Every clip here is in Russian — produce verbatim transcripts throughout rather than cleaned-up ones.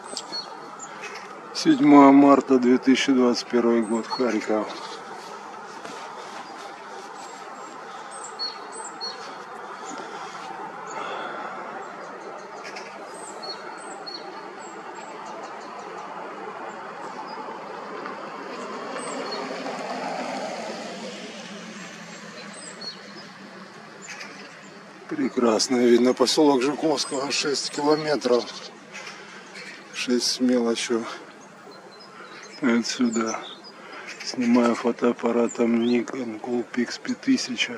седьмое марта две тысячи двадцать первый год, Харьков. Прекрасно видно поселок Жуковского, шесть километров, шесть с мелочью. Отсюда снимаю фотоаппаратом Nikon Coolpix пять тысяч.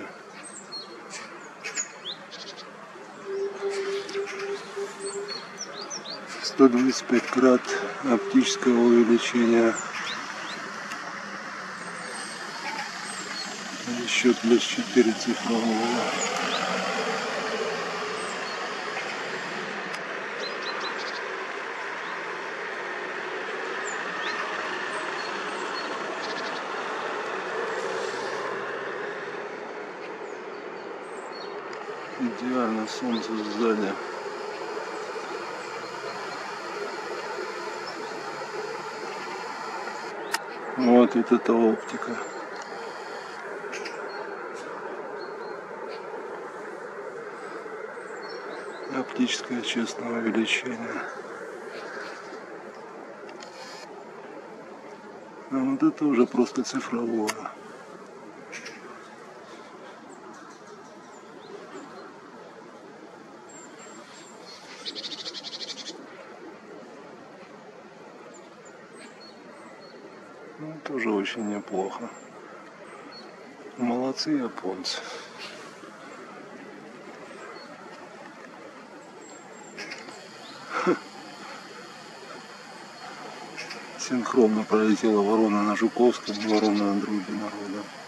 сто двадцать пять крат оптического увеличения. Еще плюс четыре цифрового. Идеально, солнце сзади. Вот, вот это оптика. Оптическое честное увеличение. А вот это уже просто цифровое. Ну, тоже очень неплохо. Молодцы японцы. Синхронно пролетела ворона на Жуковском, ворона на друге народа.